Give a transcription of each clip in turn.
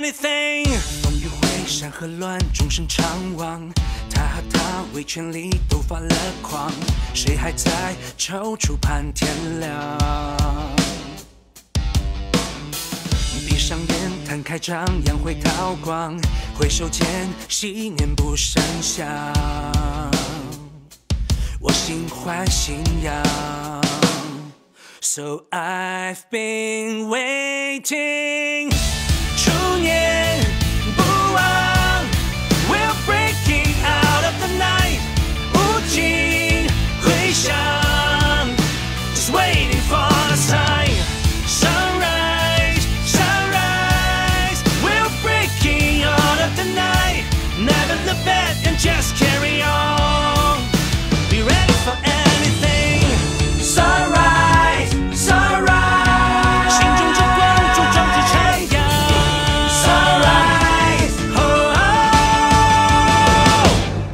anything。风雨会山河乱，众生长亡。他和她为权力都发了狂，谁还在踌躇盼天亮？闭上眼，摊开张扬会韬光，回首间，昔年不胜想。我心怀信仰 ，So I've been waiting。初念不忘 ，We're breaking out of the night， 无尽回响 ，Just waiting for the sign。Sunrise, sunrise, we're breaking out of the night. Never look back and just carry on.Be ready for anything. Sunrise, sunrise. 心中之光中壮志徜徉。Sunrise, oh oh.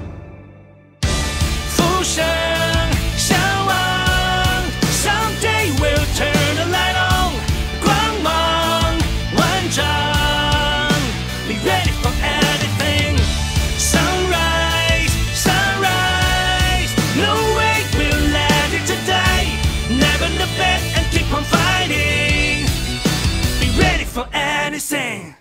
浮生向往 ，Someday we'll turn the light on. 光芒万丈。Be ready for anything.For anything.